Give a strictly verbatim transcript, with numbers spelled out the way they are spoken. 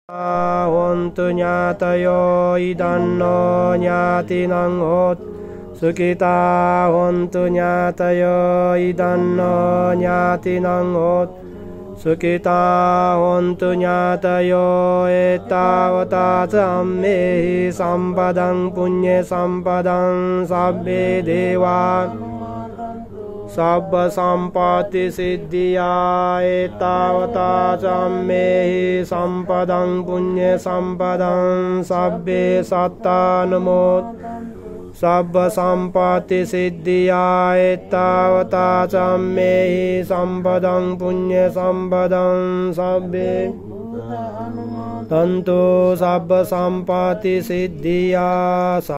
හොන්තු ඥාතයෝ ඉදන්නෝ ඥාතිනං හොත් සුඛිතා හොන්තු ඥාතයෝ ඉදන්නෝ ඥාතිනං හොත් සුඛිතා හොන්තු ඥාතයෝ ඒතාවතා සම්මේහි සම්පදං පුඤ්ඤ සම්පදං සබ්බේ දේවා සබ්බ සම්පatti සිද්ධියා ඒතාවතා සම්මේහි සම්පදං පුඤ්ඤ සම්පදං සබ්බේ සත්තානමෝ සබ්බ සම්පatti සිද්ධියා ඒතාවතා සම්මේහි සම්පදං පුඤ්ඤ සම්පදං සබ්බේ තන්තෝ සබ්බ සම්පatti සිද්ධියා